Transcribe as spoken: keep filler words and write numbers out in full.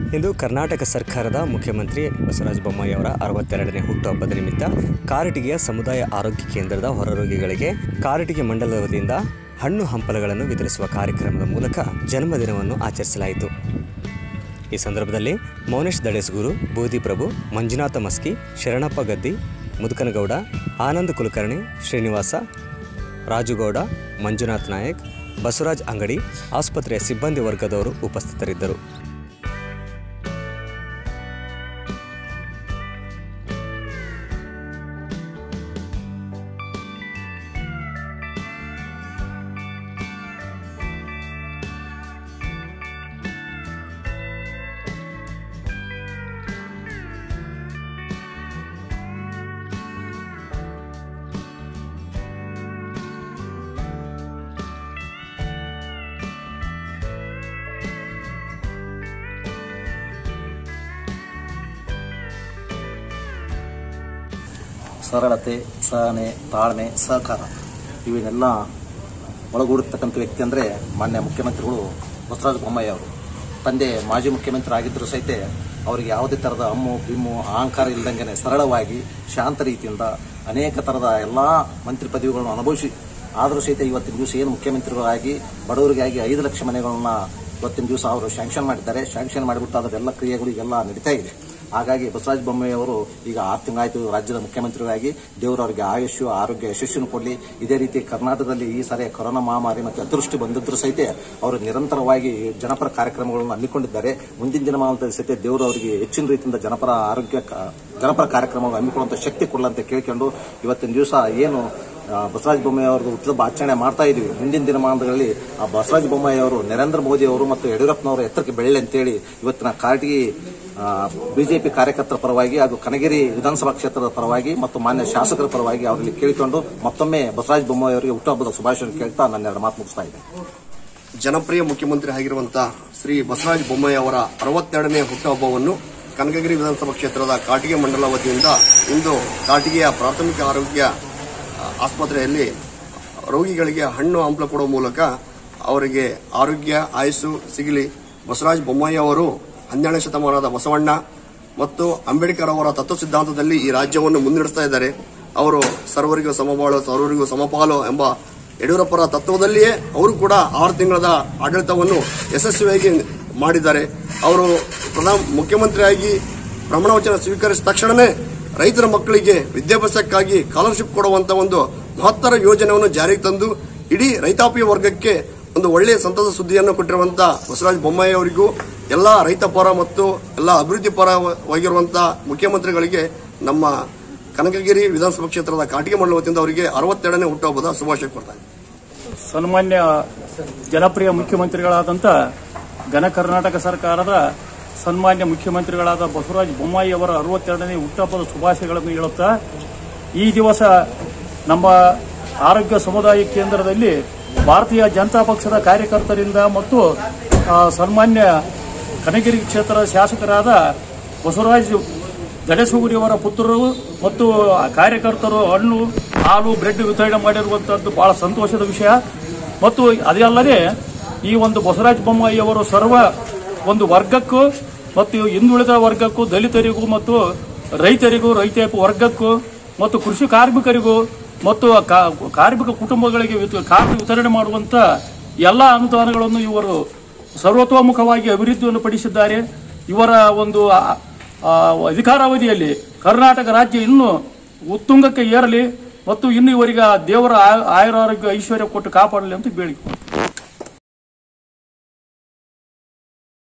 ಇಂದು ಕರ್ನಾಟಕ ಸರ್ಕಾರದ ಮುಖ್ಯಮಂತ್ರಿ ಬಸವರಾಜ ಬೊಮ್ಮಾಯಿ ಅವರ ಅರವತ್ತೆರಡನೇ ಹುಟ್ಟುಹಬ್ಬದ ನಿಮಿತ್ತ ಕಾರಟಗಿಯ ಸಮುದಾಯ ಆರೋಗ್ಯ ಕೇಂದ್ರದ ಹೊರರೋಗಿಗಳಿಗೆ ಕಾರಟಗಿ ಮಂಡಲದ ವತಿಯಿಂದ ಹಣ್ಣು ಹಂಪಲುಗಳನ್ನು ವಿತರಿಸುವ ಕಾರ್ಯಕ್ರಮದ ಮೂಲಕ ಜನ್ಮದಿನವನ್ನು ಆಚರಿಸಲಾಯಿತು. ಈ ಸಂದರ್ಭದಲ್ಲಿ ಮೌನೇಶ್ ದಡೇಸ್ಗೂರು, ಬೂದಿ ಪ್ರಭು, ಮಂಜುನಾಥ ಮಸ್ಕಿ, ಶರಣಪ್ಪ ಗದ್ದಿ, ಮುದುಕನಗೌಡ, ಆನಂದ್ ಕುಲಕರ್ಣಿ, ಶ್ರೀನಿವಾಸ, ರಾಜುಗೌಡ, ಮಂಜುನಾಥ್ ನಾಯಕ್, ಬಸವರಾಜ್ ಅಂಗಡಿ, ಆಸ್ಪತ್ರೆಯ ಸಿಬ್ಬಂದಿ ವರ್ಗದವರು ಉಪಸ್ಥಿತರಿದ್ದರು. ಸರಳತೆ, ಸಹನೆ, ತಾಳ್ಮೆ, ಸಹಕಾರ ಇವನ್ನೆಲ್ಲ ಒಳಗೂಡಿರ್ತಕ್ಕಂಥ ವ್ಯಕ್ತಿ ಅಂದರೆ ಮಾನ್ಯ ಮುಖ್ಯಮಂತ್ರಿಗಳು ಬಸವರಾಜ ಬೊಮ್ಮಾಯಿ ಅವರು. ತಂದೆ ಮಾಜಿ ಮುಖ್ಯಮಂತ್ರಿ ಆಗಿದ್ದರೂ ಸಹಿತ ಅವರಿಗೆ ಯಾವುದೇ ಥರದ ಅಮ್ಮು ಬಿಮ್ಮು ಅಹಂಕಾರ ಇಲ್ಲದಂಗೆ ಸರಳವಾಗಿ ಶಾಂತ ರೀತಿಯಿಂದ ಅನೇಕ ಥರದ ಎಲ್ಲ ಮಂತ್ರಿ ಪದವಿಗಳನ್ನು ಅನುಭವಿಸಿ ಆದರೂ ಸಹಿತ ಇವತ್ತಿನ ದಿವಸ ಏನು ಮುಖ್ಯಮಂತ್ರಿಗಳಾಗಿ ಬಡವರಿಗಾಗಿ ಐದು ಲಕ್ಷ ಮನೆಗಳನ್ನ ಇವತ್ತಿನ ದಿವಸ ಅವರು ಶಾಂಕ್ಷನ್ ಮಾಡಿದ್ದಾರೆ. ಶಾಂಕ್ಷನ್ ಮಾಡಿಬಿಟ್ಟು ಅದರೆಲ್ಲ ಕ್ರಿಯೆಗಳಿಗೆಲ್ಲ ನಡೀತಾ ಇದೆ. ಹಾಗಾಗಿ ಬಸವರಾಜ ಬೊಮ್ಮಾಯಿ ಅವರು ಈಗ ಆರು ತಿಂಗಳಾಯಿತು ರಾಜ್ಯದ ಮುಖ್ಯಮಂತ್ರಿಗಳಾಗಿ. ದೇವರು ಅವರಿಗೆ ಆಯುಷ್ಯು ಆರೋಗ್ಯ ಯಶಸ್ಸನ್ನು ಕೊಡಲಿ. ಇದೇ ರೀತಿ ಕರ್ನಾಟಕದಲ್ಲಿ ಈ ಸಾರಿ ಕೊರೋನಾ ಮಹಾಮಾರಿ ಮತ್ತು ಅತಿವೃಷ್ಟಿ ಬಂದಿದ್ದರೂ ಸಹಿತ ಅವರು ನಿರಂತರವಾಗಿ ಜನಪರ ಕಾರ್ಯಕ್ರಮಗಳನ್ನು ಹಮ್ಮಿಕೊಂಡಿದ್ದಾರೆ. ಮುಂದಿನ ದಿನಮಾನದಲ್ಲಿ ಸಹಿತ ದೇವರು ಅವರಿಗೆ ಹೆಚ್ಚಿನ ರೀತಿಯಿಂದ ಜನಪರ ಆರೋಗ್ಯ ಜನಪರ ಕಾರ್ಯಕ್ರಮಗಳು ಹಮ್ಮಿಕೊಳ್ಳುವಂಥ ಶಕ್ತಿ ಕೊಡಲಂತ ಕೇಳಿಕೊಂಡು ಇವತ್ತಿನ ದಿವಸ ಏನು ಬಸವರಾಜ ಬೊಮ್ಮಾಯಿ ಅವರದ್ದು ಹುಟ್ಟುಹಬ್ಬ ಆಚರಣೆ ಮಾಡ್ತಾ ಇದೀವಿ. ಮುಂದಿನ ದಿನಮಾನಗಳಲ್ಲಿ ಆ ಬಸವರಾಜ ಬೊಮ್ಮಾಯಿ ಅವರು ನರೇಂದ್ರ ಮೋದಿ ಅವರು ಮತ್ತು ಯಡಿಯೂರಪ್ಪನವರ ಎತ್ತರಕ್ಕೆ ಬೆಳೆಯಲಿ ಅಂತೇಳಿ ಇವತ್ತಿನ ಕಾರಟಗಿ ಬಿಜೆಪಿ ಕಾರ್ಯಕರ್ತರ ಪರವಾಗಿ ಹಾಗೂ ಕನಗಿರಿ ವಿಧಾನಸಭಾ ಕ್ಷೇತ್ರದ ಪರವಾಗಿ ಮತ್ತು ಮಾನ್ಯ ಶಾಸಕರ ಪರವಾಗಿ ಅವರಲ್ಲಿ ಕೇಳಿಕೊಂಡು ಮತ್ತೊಮ್ಮೆ ಬಸವರಾಜ ಬೊಮ್ಮಾಯಿ ಅವರಿಗೆ ಹುಟ್ಟುಹಬ್ಬದ ಶುಭಾಶಯ ಕೇಳ್ತಾ ನನ್ನ ಎರಡು ಮಾತು ಮುಗಿಸ್ತಾ ಇದೆ. ಜನಪ್ರಿಯ ಮುಖ್ಯಮಂತ್ರಿ ಆಗಿರುವಂತಹ ಶ್ರೀ ಬಸವರಾಜ ಬೊಮ್ಮಾಯಿ ಅವರ ಅರವತ್ತೆರಡನೇ ಹುಟ್ಟುಹಬ್ಬವನ್ನು ಕನಕಗಿರಿ ವಿಧಾನಸಭಾ ಕ್ಷೇತ್ರದ ಕಾರಟಗಿ ಮಂಡಲ ವತಿಯಿಂದ ಇಂದು ಕಾರಟಗಿಯ ಪ್ರಾಥಮಿಕ ಆರೋಗ್ಯ ಆಸ್ಪತ್ರೆಯಲ್ಲಿ ರೋಗಿಗಳಿಗೆ ಹಣ್ಣು ಹಂಪಲು ಕೊಡುವ ಮೂಲಕ ಅವರಿಗೆ ಆರೋಗ್ಯ ಆಯುಸ್ಸು ಸಿಗಲಿ. ಬಸವರಾಜ ಬೊಮ್ಮಾಯಿ ಅವರು ಹನ್ನೆರಡನೇ ಶತಮಾನದ ಬಸವಣ್ಣ ಮತ್ತು ಅಂಬೇಡ್ಕರ್ ಅವರ ತತ್ವ ಸಿದ್ಧಾಂತದಲ್ಲಿ ಈ ರಾಜ್ಯವನ್ನು ಮುನ್ನಡೆಸ್ತಾ ಇದ್ದಾರೆ. ಅವರು ಸರ್ವರಿಗೂ ಸಮಬಾಳು ಸರ್ವರಿಗೂ ಸಮಪಾಲು ಎಂಬ ಯಡಿಯೂರಪ್ಪರ ತತ್ವದಲ್ಲಿಯೇ ಅವರು ಕೂಡ ಆರು ತಿಂಗಳ ಆಡಳಿತವನ್ನು ಯಶಸ್ವಿಯಾಗಿ ಮಾಡಿದ್ದಾರೆ. ಅವರು ಪ್ರಧಾನ ಮುಖ್ಯಮಂತ್ರಿಯಾಗಿ ಪ್ರಮಾಣ ವಚನ ಸ್ವೀಕರಿಸಿದ ತಕ್ಷಣವೇ ರೈತರ ಮಕ್ಕಳಿಗೆ ವಿದ್ಯಾಭ್ಯಾಸಕ್ಕಾಗಿ ಸ್ಕಾಲರ್ಶಿಪ್ ಕೊಡುವಂತಹ ಒಂದು ಮಹತ್ತರ ಯೋಜನೆಯನ್ನು ಜಾರಿಗೆ ತಂದು ಇಡೀ ರೈತಾಪಿ ವರ್ಗಕ್ಕೆ ಒಂದು ಒಳ್ಳೆಯ ಸಂತಸ ಸುದ್ದಿಯನ್ನು ಕೊಟ್ಟಿರುವಂತಹ ಬಸವರಾಜ ಬೊಮ್ಮಾಯಿ ಅವರಿಗೂ ಎಲ್ಲ ರೈತ ಪರ ಮತ್ತು ಎಲ್ಲ ಅಭಿವೃದ್ಧಿ ಪರವಾಗಿರುವಂತಹ ಮುಖ್ಯಮಂತ್ರಿಗಳಿಗೆ ನಮ್ಮ ಕನಕಗಿರಿ ವಿಧಾನಸಭಾ ಕ್ಷೇತ್ರದ ಕಾರಟಗಿ ಮಂಡಲ ವತಿಯಿಂದ ಅವರಿಗೆ ಅರವತ್ತೆರಡನೇ ಹುಟ್ಟುಹಬ್ಬದ ಶುಭಾಶಯ ಕೊಡ್ತಾರೆ. ಸನ್ಮಾನ್ಯ ಜನಪ್ರಿಯ ಮುಖ್ಯಮಂತ್ರಿಗಳಾದಂಥ ಘನ ಕರ್ನಾಟಕ ಸರ್ಕಾರದ ಸನ್ಮಾನ್ಯ ಮುಖ್ಯಮಂತ್ರಿಗಳಾದ ಬಸವರಾಜ ಬೊಮ್ಮಾಯಿ ಅವರ ಅರವತ್ತೆರಡನೇ ಹುಟ್ಟುಹಬ್ಬದ ಶುಭಾಶಯಗಳನ್ನು ಹೇಳುತ್ತಾ, ಈ ದಿವಸ ನಮ್ಮ ಆರೋಗ್ಯ ಸಮುದಾಯ ಕೇಂದ್ರದಲ್ಲಿ ಭಾರತೀಯ ಜನತಾ ಪಕ್ಷದ ಕಾರ್ಯಕರ್ತರಿಂದ ಮತ್ತು ಸನ್ಮಾನ್ಯ ಕನಗಿರಿ ಕ್ಷೇತ್ರದ ಶಾಸಕರಾದ ಬಸವರಾಜ ದಡೇಸ್ಗೂರಿಯವರ ಪುತ್ರರು ಮತ್ತು ಕಾರ್ಯಕರ್ತರು ಹಣ್ಣು ಹಾಲು ಬ್ರೆಡ್ ವಿತರಣೆ ಮಾಡಿರುವಂತಹದ್ದು ಬಹಳ ಸಂತೋಷದ ವಿಷಯ. ಮತ್ತು ಅದೇ ಅಲ್ಲದೆ ಈ ಒಂದು ಬಸವರಾಜ ಬೊಮ್ಮಾಯಿ ಅವರು ಸರ್ವ ಒಂದು ವರ್ಗಕ್ಕೂ ಮತ್ತು ಹಿಂದುಳಿದ ವರ್ಗಕ್ಕೂ, ದಲಿತರಿಗೂ ಮತ್ತು ರೈತರಿಗೂ, ರೈತ ವರ್ಗಕ್ಕೂ ಮತ್ತು ಕೃಷಿ ಕಾರ್ಮಿಕರಿಗೂ ಮತ್ತು ಕಾರ್ಮಿಕ ಕುಟುಂಬಗಳಿಗೆ ಕಾರ್ಡ್ ವಿತರಣೆ ಮಾಡುವಂತ ಎಲ್ಲ ಅನುದಾನಗಳನ್ನು ಇವರು ಸರ್ವತೋಮುಖವಾಗಿ ಅಭಿವೃದ್ಧಿಯನ್ನು ಪಡಿಸಿದ್ದಾರೆ. ಇವರ ಒಂದು ಅಧಿಕಾರಾವಧಿಯಲ್ಲಿ ಕರ್ನಾಟಕ ರಾಜ್ಯ ಇನ್ನೂ ಉತ್ತುಂಗಕ್ಕೆ ಏರಲಿ ಮತ್ತು ಇನ್ನು ಇವರಿಗೆ ದೇವರ ಆಯುರಾರೋಗ್ಯ ಐಶ್ವರ್ಯ ಕೊಟ್ಟು ಕಾಪಾಡಲಿ ಅಂತ ಬೇಡಿಕೆ.